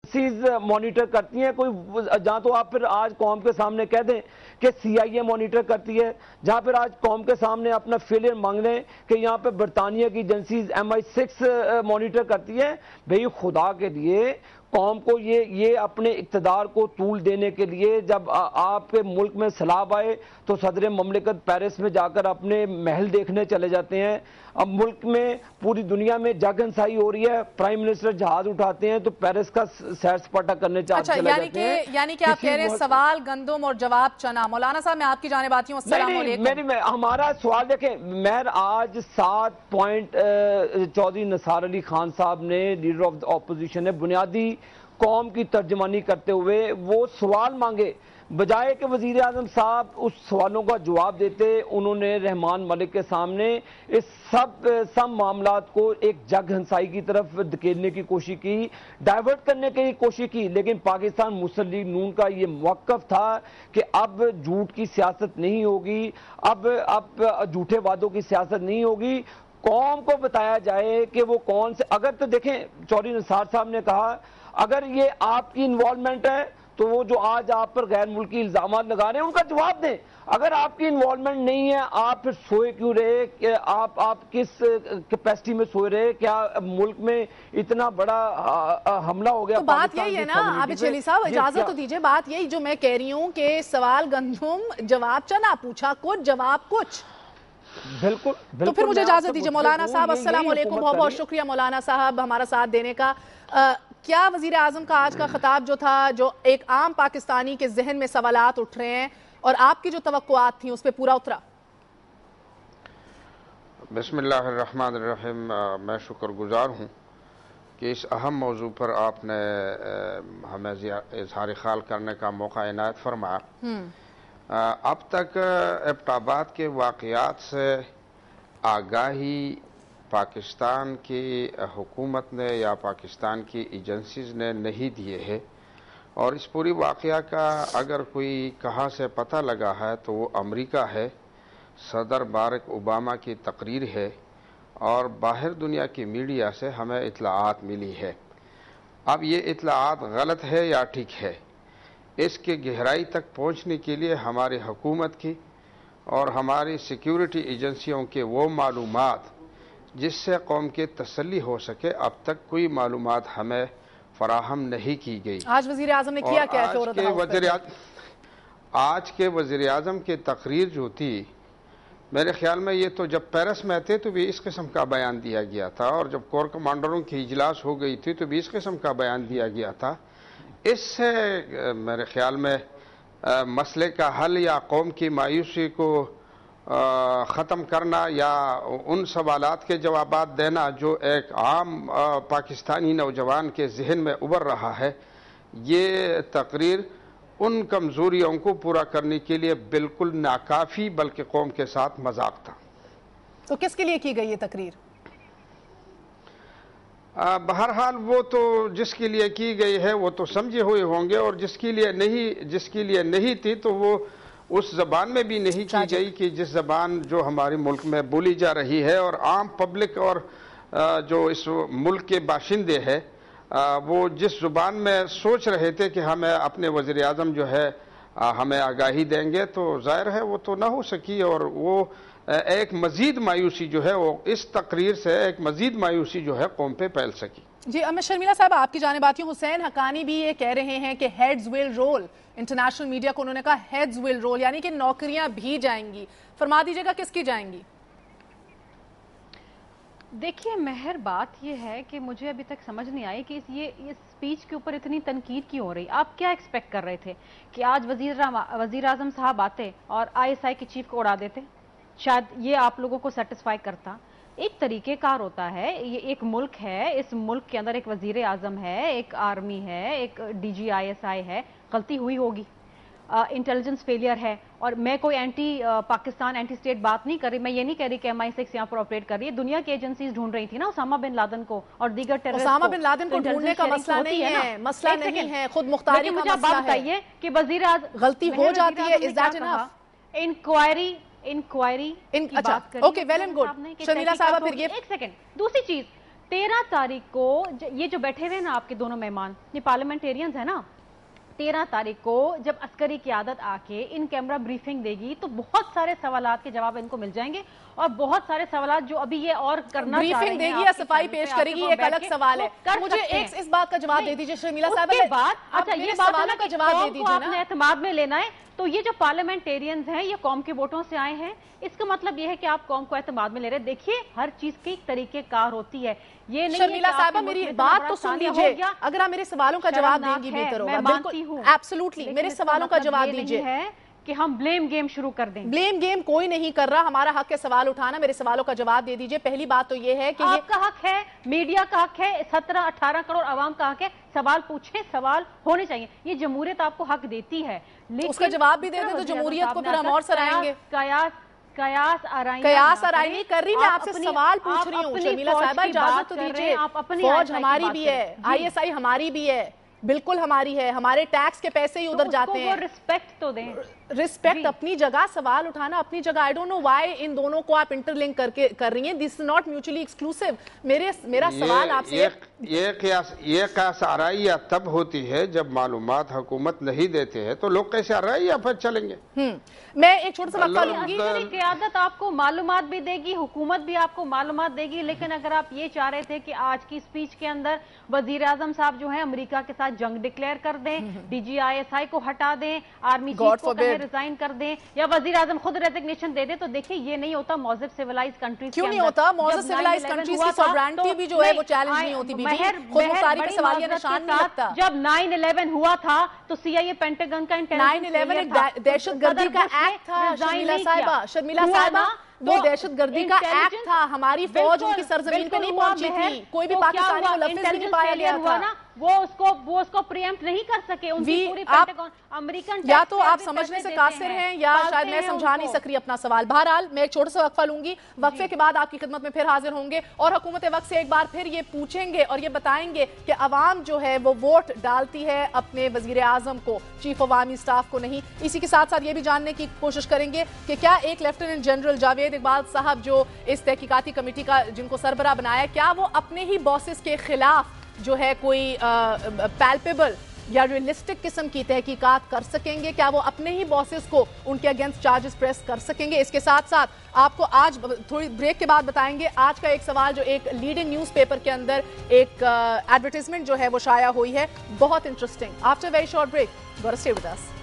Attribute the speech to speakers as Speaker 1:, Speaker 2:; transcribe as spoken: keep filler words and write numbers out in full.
Speaker 1: Agencies monitor کرتی ہیں. کوئی جہاں تو آپ پھر آج قوم کے سامنے کہہ دیں کہ سی آئی اے مانیٹر کرتی ہے, جہاں پھر آج قوم کے سامنے اپنا فیلئر مانگ لیں کہ یہاں پہ برطانیہ کی agencies M I six monitor کرتی ہے. بھئی خدا کے لیے قوم کو یہ یہ اپنے اقتدار کو طول دینے کے لیے جب آپ کے ملک میں سیلاب آئے تو صدر مملکت پیرس میں جا کر اپنے محل دیکھنے چلے جاتے ہیں. اب ملک میں پوری دنیا میں جگ ہنسائی ہو رہی ہے, پرائم منسٹر جہاز اٹھاتے ہیں تو پیرس کا سیر سپاٹا کرنے چلے جاتے ہیں.
Speaker 2: یعنی کہ آپ کہہ رہے ہیں سوال گندم اور جواب چنا. مولانا صاحب میں آپ کی جانب آتی ہوں. السلام علیکم.
Speaker 1: ہمارا سوال دیکھیں, مہر آج سات پوائنٹ چودھری نثار علی خان صاحب نے لیڈر آف دا اپوزیشن نے بنیادی قوم کی ترجمانی کرتے ہوئے وہ سوال مانگے, بجائے کہ وزیر اعظم صاحب اس سوالوں کا جواب دیتے انہوں نے رحمان ملک کے سامنے اس سب سب معاملات کو ایک جگ ہنسائی کی طرف دھکیلنے کی کوشش کی, ڈائیورٹ کرنے کی کوشش کی. لیکن پاکستان مسلم لیگ نون کا یہ موقف تھا کہ اب جھوٹ کی سیاست نہیں ہوگی, اب اب جھوٹے وعدوں کی سیاست نہیں ہوگی. قوم کو بتایا جائے کہ وہ کون سے, اگر تو دیکھیں چودھری نثار صاحب نے کہا اگر یہ آپ کی انوالومنٹ ہے تو وہ جو آج آپ پر غیر ملکی الزامات لگا رہے ہیں ان کا جواب دیں. اگر آپ کی انوالومنٹ نہیں ہے آپ پھر سوئے کیوں رہے, کہ آپ آپ کس کیپیسٹی میں سوئے رہے, کیا ملک میں اتنا بڑا حملہ ہو گیا؟
Speaker 2: تو بات یہی ہے نا عابد شیلی صاحب, اجازت تو دیجئے, بات یہی جو میں کہہ رہی ہوں کہ سوال گندم جواب چنا, پوچھا کچھ جواب کچھ.
Speaker 1: بالکل
Speaker 2: تو پھر مجھے اجازت دیجئے. مولانا صاحب السلام علیکم, بہت بہت شکریہ مولانا صاحب ہمارا ساتھ دینے کا. کیا وزیر اعظم کا آج کا خطاب جو تھا, جو ایک عام پاکستانی کے ذہن میں سوالات اٹھ رہے ہیں اور آپ کی جو توقعات تھیں اس پہ پورا اترا؟
Speaker 3: بسم اللہ الرحمن الرحیم. میں شکر گزار ہوں کہ اس اہم موضوع پر آپ نے ہمیں اظہار خیال کرنے کا موقع عنایت فرمایا. اب تک ایبٹ آباد کے واقعات سے آگاہی پاکستان کی حکومت نے یا پاکستان کی ایجنسیز نے نہیں دیے ہے, اور اس پوری واقعہ کا اگر کوئی کہاں سے پتہ لگا ہے تو وہ امریکہ ہے, صدر باراک اوباما کی تقریر ہے, اور باہر دنیا کی میڈیا سے ہمیں اطلاعات ملی ہے. اب یہ اطلاعات غلط ہے یا ٹھیک ہے, اس کے گہرائی تک پہنچنے کے لیے ہماری حکومت کی اور ہماری سیکیورٹی ایجنسیوں کے وہ معلومات جس سے قوم کی تسلی ہو سکے, اب تک کوئی معلومات ہمیں فراہم نہیں کی گئی.
Speaker 2: آج وزیر اعظم نے کیا کیا ہے؟
Speaker 3: آج کے وزیر اعظم کی تقریر جو تھی, میرے خیال میں یہ تو جب پیرس میں تھے تو بھی اس قسم کا بیان دیا گیا تھا, اور جب کور کمانڈروں کی اجلاس ہو گئی تھی تو بھی اس قسم کا بیان دیا گیا تھا. اس سے میرے خیال میں مسئلے کا حل یا قوم کی مایوسی کو ختم کرنا یا ان سوالات کے جوابات دینا جو ایک عام پاکستانی نوجوان کے ذہن میں ابھر رہا ہے, یہ تقریر ان کمزوریوں کو پورا کرنے کے لیے بالکل ناکافی بلکہ قوم کے ساتھ مذاق تھا.
Speaker 2: تو کس کے لیے کی گئی یہ تقریر؟
Speaker 3: بہرحال وہ تو جس کے لیے کی گئی ہے وہ تو سمجھے ہوئے ہوں گے, اور جس کے لیے نہیں جس کے لیے نہیں تھی تو وہ اس زبان میں بھی نہیں کی گئی کہ جس زبان جو ہمارے ملک میں بولی جا رہی ہے, اور عام پبلک اور جو اس ملک کے باشندے ہیں وہ جس زبان میں سوچ رہے تھے کہ ہمیں اپنے وزیر اعظم جو ہے ہمیں آگاہی دیں گے, تو ظاہر ہے وہ تو نہ ہو سکی, اور وہ ایک مزید مایوسی جو ہے وہ اس تقریر سے ایک مزید مایوسی جو ہے قوم پہ پھیل سکی.
Speaker 2: جی میں شرمیلا صاحب آپ کی جانب آتی ہوں. حسین حقانی بھی یہ کہہ رہے ہیں کہ heads will roll, international media کو انہوں نے کہا ہیڈز ول رول, یعنی کہ نوکریاں بھی جائیں گی. فرما دیجئے گا کس کی جائیں گی؟
Speaker 4: دیکھیے مہر, بات یہ ہے کہ مجھے ابھی تک سمجھ نہیں آئی کہ یہ اسپیچ کے اوپر اتنی تنقید کیوں ہو رہی. آپ کیا ایکسپیکٹ کر رہے تھے کہ آج وزیر وزیر اعظم صاحب آتے اور آئی ایس آئی کے چیف کو اڑا دیتے؟ شاید یہ آپ لوگوں کو سیٹسفائی کرتا. ایک طریقہ کار ہوتا ہے, یہ ایک ملک ہے, اس ملک کے اندر ایک وزیر اعظم ہے, ایک آرمی ہے, ایک D G I S I ہے, غلطی ہوئی ہوگی, انٹیلیجنس فیلئر ہے, اور میں کوئی اینٹی پاکستان اینٹی اسٹیٹ بات نہیں کر رہی. میں یہ نہیں کہہ رہی کہ ایم آئی سکس یہاں پر آپریٹ کر رہی ہے. دنیا کی ایجنسیز ڈھونڈ رہی تھی نا اسامہ بن لادن کو اور دیگر ٹیررسٹ کو.
Speaker 2: اسامہ بن لادن کو ڈھونڈنے کا مسئلہ نہیں ہے, مسئلہ نہیں ہے, خود مختاری کا مسئلہ ہے.
Speaker 4: بتائیے کہ وزیر اعظم
Speaker 2: غلطی ہو جاتی ہے, is that enough?
Speaker 4: Inquiry inquiry
Speaker 2: okay well and good. Sharmila صاحب پھر یہ
Speaker 4: ایک سیکنڈ, دوسری چیز तेरह तारीख को ये जो बैठे हुए हैं ना आपके दोनों मेहमान, ये पार्लियामेंटेरियंस है ना, तेरह तारीख को जब अस्करी क़यादत आके इन कैमरा ब्रीफिंग देगी तो बहुत सारे सवालात के जवाब इनको मिल जाएंगे, और बहुत सारे सवालात जो अभी ये और करना
Speaker 2: ब्रीफिंग देगी या सफाई पेश करेगी एक अलग सवाल है। मुझे एक इस बात का जवाब दे दीजिए शर्मिला साहब।
Speaker 4: उसके बाद अच्छा ये सवालों का जवाब दे दीजिए,
Speaker 2: आपने
Speaker 4: एतमाद में लेना है। तो ये जो पार्लियामेंटेरियंस हैं ये कौम के वोटों से आए हैं, इसका मतलब ये है कि आप कौम को एतमाद में ले रहे हैं। देखिए हर चीज की तरीके कार होती है, ये नहीं
Speaker 2: शर्मिला साहब मेरी बात तो सुन लीजिए, अगर आप मेरे सवालों का जवाब देंगी बेहतर होगा।
Speaker 4: मैं मानती हूँ,
Speaker 2: एब्सोल्युटली मेरे सवालों का जवाब दीजिए
Speaker 4: कि हम ब्लेम गेम शुरू कर दें।
Speaker 2: ब्लेम गेम कोई नहीं कर रहा, हमारा हक है सवाल उठाना। मेरे सवालों का जवाब दे दीजिए। पहली बात तो ये है कि
Speaker 4: आपका हक है, मीडिया का हक है, सत्रह अठारह करोड़ आवाम का हक है, सवाल पूछे, सवाल होने चाहिए, ये जमहूरियत आपको हक देती है।
Speaker 2: लेकिन उसका जवाब भी दे दें तो जमहूरियत को फिर हम और सराहेंगे।
Speaker 4: कयास कयास आराई
Speaker 2: कयास आराई नहीं कर रही, मैं आपसे सवाल पूछ रही हूँ। शर्मिला साहिबा इजाजत तो दीजिए, फौज हमारी भी है, आई एस आई हमारी भी है, बिल्कुल हमारी है, हमारे टैक्स के पैसे ही उधर जाते हैं।
Speaker 4: रिस्पेक्ट तो दें।
Speaker 2: रिस्पेक्ट अपनी जगह, सवाल उठाना अपनी जगह। आई डोंट नो व्हाई इन दोनों को आप इंटरलिंक करके कर रही हैं। This is not mutually exclusive. मेरे मेरा सवाल आपसे
Speaker 3: ये ये कयास ये कयास आराइया तब होती है जब मालूमात हुकूमत नहीं देते हैं, तो लोग कैसे आराइया पर चलेंगे।
Speaker 2: हम्म मैं एक छोटा सा वक्फा लूंगी।
Speaker 4: क़यादत आपको मालूमात भी देगी, हुकूमत भी आपको मालूमात देगी, लेकिन अगर आप ये चाह रहे थे कि आज की स्पीच के अंदर वजीर आजम साहब जो है अमेरिका के साथ जंग डिक्लेयर कर दें, D G I S I को हटा दें, आर्मी चीफ को कहें रिजाइन कर दें, या वजीर आजम खुद रेजिग्नेशन दे दे, तो देखिए ये नहीं होता मौजूद सिविलाइज कंट्रीज।
Speaker 2: क्यों नहीं होता? मौजूद सिविलाइज कंट्रीज की सॉवरेनिटी भी जो है वो चैलेंज नहीं होती बीबी, खुद मुख्तारी पे सवालिया निशान नहीं लगता।
Speaker 4: जब नाइन इलेवन हुआ था तो सी आई ए पेंटागन का
Speaker 2: नाइन इलेवन एक दहशतगर्दी का एक्ट था शर्मिला साहिबा। शर्मिला साहिबा वो दहशतगर्दी का एक्ट था, हमारी फौज उनकी सरजमीन पे नहीं पहुंची थी, कोई भी पाकिस्तानी को लफ्ज़ भी नहीं पाया गया था।
Speaker 4: वो उसको वो उसको प्रीएम्प्ट नहीं कर सके। उनकी पूरी पेंटागन अमेरिकन
Speaker 2: या तो आप समझने से कासिर हैं या शायद मैं समझा नहीं सक रही अपना सवाल। बहरहाल मैं एक छोटा सा वक्फा लूंगी, वक्फे के बाद आपकी खिदमत में फिर हाजिर होंगे और हुकूमत वक्त से एक बार फिर ये पूछेंगे और ये बताएंगे कि अवाम जो है वो वोट डालती है अपने वजीर आजम को, चीफ अवामी स्टाफ को नहीं। इसी के साथ साथ ये भी जानने की कोशिश करेंगे कि क्या एक लेफ्टिनेंट जनरल जावेद इकबाल साहब जो इस तहकीकाती कमेटी का जिनको सरबराह बनाया, क्या वो अपने ही बॉसेस के खिलाफ जो है कोई पैल्पेबल या रियलिस्टिक किस्म की तहकीकात कर सकेंगे? क्या वो अपने ही बॉसेस को उनके अगेंस्ट चार्जेस प्रेस कर सकेंगे? इसके साथ साथ आपको आज थोड़ी ब्रेक के बाद बताएंगे आज का एक सवाल जो एक लीडिंग न्यूज़पेपर के अंदर एक एडवर्टाइजमेंट जो है वो शाया हुई है, बहुत interesting. After very short break, go to stay with us.